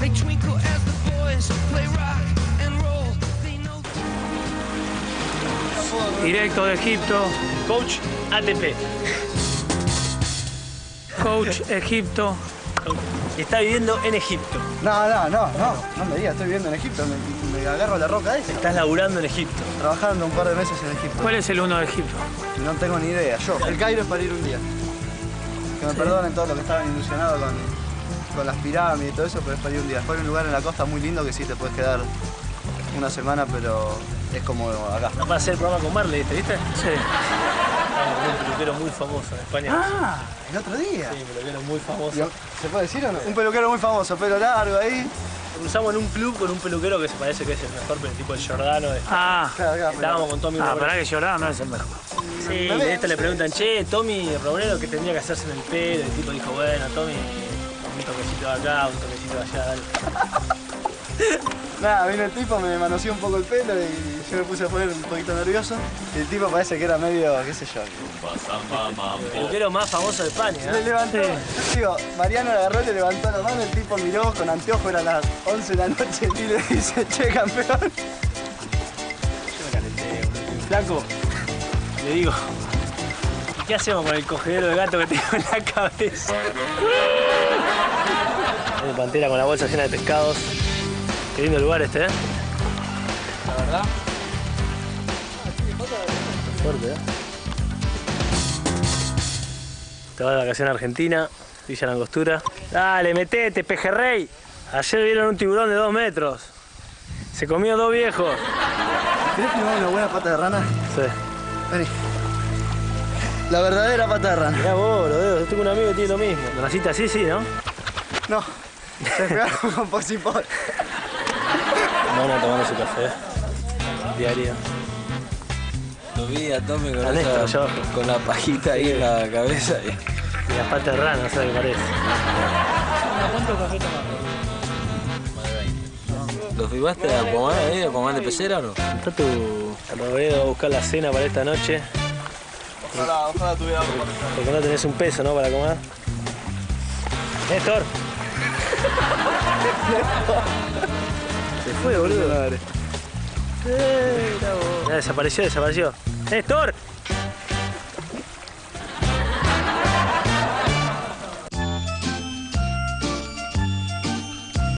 Directo de Egipto. Coach ATP. Coach Egipto. Está viviendo en Egipto. No me digas, estoy viviendo en Egipto, me agarro la roca esa. Estás laburando en Egipto. Trabajando un par de meses en Egipto. ¿Cuál es el uno de Egipto? No tengo ni idea, El Cairo es para ir un día. Que me perdonen todos los que estaban ilusionados con las pirámides y todo eso, pero es para ir un día. Después hay un lugar en la costa muy lindo que sí te puedes quedar una semana, pero es como acá. Va a hacer el programa con Marley, ¿viste? Sí. Un peluquero muy famoso en España. Ah, el otro día. Sí, un peluquero muy famoso. ¿Se puede decir o no? Un peluquero muy famoso, pelo largo ahí. Cruzamos en un club con un peluquero que se parece que es el mejor, pero tipo el Giordano. Claro, Estábamos con Tommy Ah, Robredo. para que Giordano no es el mejor. Sí, de esto le preguntan, che, Tommy Robredo, ¿qué tendría que hacerse en el pelo? El tipo dijo, bueno, Tommy, un toquecito de acá, un toquecito de allá, dale. Nada, vino el tipo, me manoseó un poco el pelo y yo me puse a poner un poquito nervioso. Y el tipo parece que era medio, qué sé yo. El peluquero más famoso de España, Le levantó, yo digo, Mariano le agarró, le levantó la mano, el tipo miró con anteojos, eran las 11 de la noche y le dice, che, campeón. Yo me calenté, boludo. Flaco, le digo, ¿y qué hacemos con el cogedero de gato que tengo en la cabeza? Hay pantera con la bolsa llena de pescados. Qué lindo lugar este, ¿eh? La verdad. Fuerte, ¿eh? Te vas de vacación a Argentina, Villa Langostura. Dale, metete, pejerrey. Ayer vieron un tiburón de 2 metros. Se comió 2 viejos. ¿Querés filmar una buena pata de rana? Sí. Vení. La verdadera pata de rana. Mirá vos, boludo, yo tengo un amigo que tiene lo mismo. ¿Lo naciste así, sí, no? No, se pegaron con Poxipol. Bueno, tomando su café. Diario. Lo vi a Tommy con, Néstor, yo. con la pajita ahí en la cabeza. Y la pata de rana, no sé qué parece. ¿Cuánto café tomas? ¿Lo filmaste a Aquaman ahí, a Aquaman de pecera o no? Está tu Robredo a buscar la cena para esta noche. Ojalá tuviera algo. Porque no tenés un peso, ¿no? Para comer. Néstor. Se fue, boludo. Desapareció. Néstor.